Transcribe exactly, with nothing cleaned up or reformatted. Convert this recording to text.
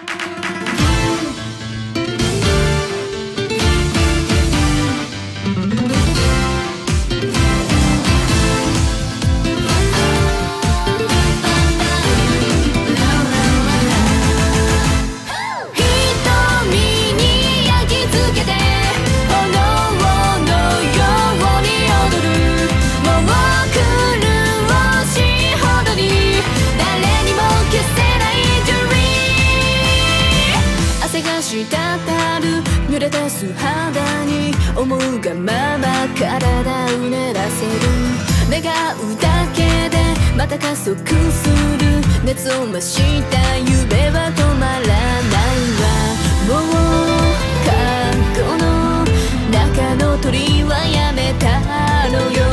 滴る濡れた素肌に思うがまま体をうねらせる。願うだけでまた加速する。熱を増した夢は止まらないわ。もう過去の中の鳥はやめたのよ。